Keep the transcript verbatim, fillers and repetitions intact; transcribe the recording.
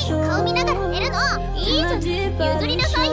人の顔見ながら寝るのいいじゃん、譲りなさい。